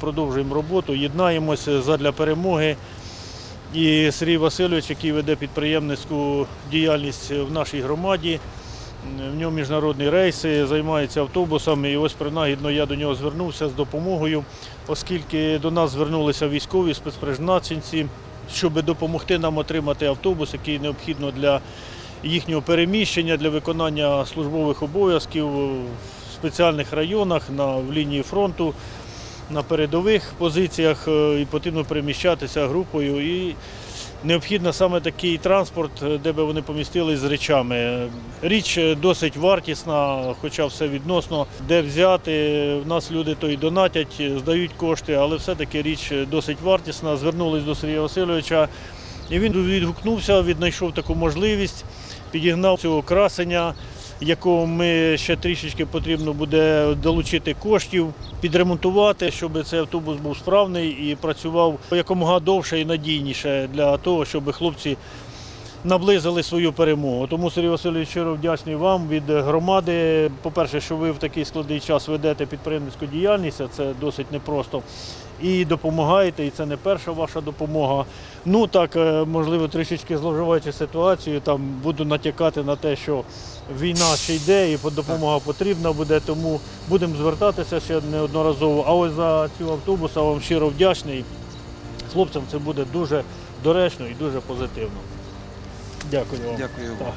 продовжуємо роботу, єднаємося задля перемоги. І Сергій Васильович, який веде підприємницьку діяльність в нашій громаді, в нього міжнародні рейси, займається автобусами. І ось принагідно я до нього звернувся з допомогою, оскільки до нас звернулися військові спецпризначенці, щоб допомогти нам отримати автобус, який необхідно для їхнього переміщення, для виконання службових обов'язків в спеціальних районах, в лінії фронту, на передових позиціях, і потрібно переміщатися групою. І необхідно саме такий транспорт, де би вони помістились з речами. Річ досить вартісна, хоча все відносно. Де взяти, в нас люди то й донатять, здають кошти, але все-таки річ досить вартісна. Звернулись до Сергія Васильовича, і він відгукнувся, віднайшов таку можливість, підігнав цього красення, якого ми ще трішечки потрібно буде долучити коштів, підремонтувати, щоб цей автобус був справний і працював якомога довше і надійніше для того, щоб хлопці наблизили свою перемогу. Тому, Сергій Васильович, щиро вдячний вам від громади. По-перше, що ви в такий складний час ведете підприємницьку діяльність, а це досить непросто. І допомагаєте, і це не перша ваша допомога. Ну так, можливо, трішечки зловживаючи ситуацію, там буду натякати на те, що війна ще йде і допомога потрібна буде, тому будемо звертатися ще неодноразово. А ось за цю автобус я вам щиро вдячний. Хлопцям це буде дуже доречно і дуже позитивно. Дякую вам. Дякую вам.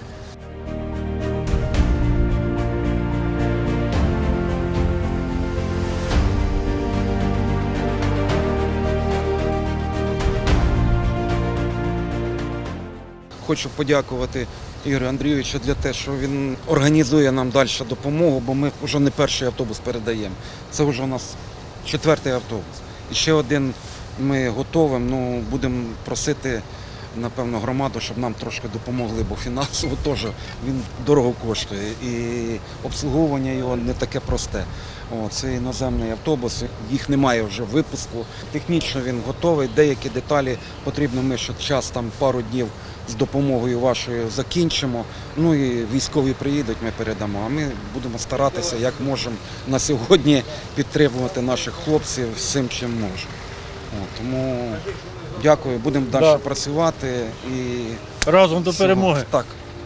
Хочу подякувати Ігорю Андрійовичу за те, що він організує нам далі допомогу, бо ми вже не перший автобус передаємо. Це вже у нас 4-й автобус. І ще один ми готовимо, будемо просити, напевно, громаду, щоб нам трошки допомогли, бо фінансово теж він дорого коштує. І обслуговування його не таке просте. Це іноземний автобус, їх немає вже випуску. Технічно він готовий, деякі деталі потрібно, ми ще час, там пару днів з допомогою вашою закінчимо. Ну і військові приїдуть, ми передамо. А ми будемо старатися, як можемо на сьогодні підтримувати наших хлопців всім, чим можемо. Тому дякую, будемо далі працювати. І разом до перемоги. Так.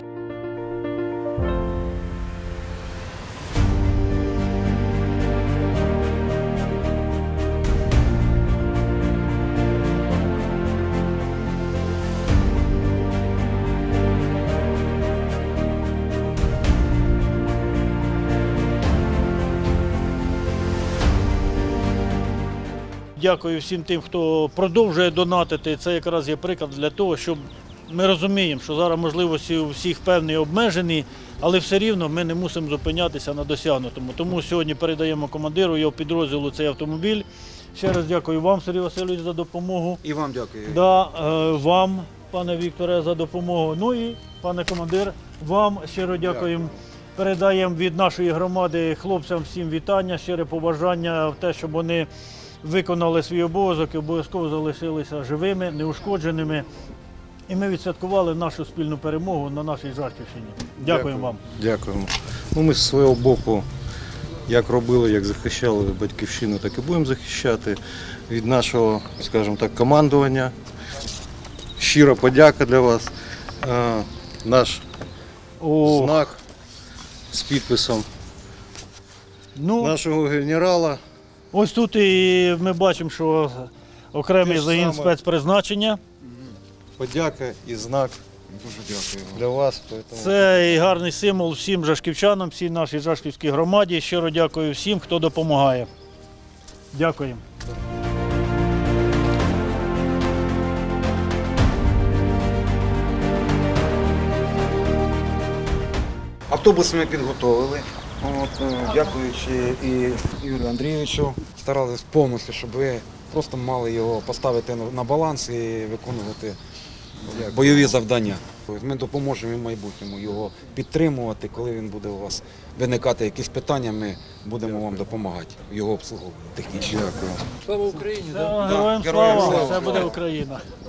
Дякую всім тим, хто продовжує донатити. Це якраз є приклад для того, щоб ми розуміємо, що зараз можливості у всіх певні обмежені, але все рівно ми не мусимо зупинятися на досягнутому. Тому сьогодні передаємо командиру його підрозділу цей автомобіль. Ще раз дякую вам, Сергій Васильович, за допомогу. І вам дякую. Вам, пане Вікторе, за допомогу. Ну і, пане командир, вам щиро дякуємо. Передаємо від нашої громади хлопцям всім вітання, щире побажання в те, щоб вони виконали свій обов'язок і обов'язково залишилися живими, неушкодженими. І ми відсвяткували нашу спільну перемогу на нашій Жарківщині. Дякуємо вам. Дякуємо. Ми з свого боку, як робили, як захищали батьківщину, так і будемо захищати. Від нашого, скажімо так, командування. Щира подяка для вас. Наш знак з підписом нашого генерала. Ось тут і ми бачимо, що окремий загін спецпризначення. Подяка і знак Дуже дякую для вас. Це і гарний символ всім жашківчанам, всій нашій жашківській громаді. Щиро дякую всім, хто допомагає. Дякуємо. Автобус ми підготовили. Дякуючи і Юрію Андрійовичу, старалися повністю, щоб ви просто мали його поставити на баланс і виконувати бойові завдання. Ми допоможемо і в майбутньому його підтримувати, коли він буде у вас виникати якісь питання, ми будемо вам допомагати, його обслуговувати технічно. Дякую. Слава Україні! Героям слава! Це буде Україна!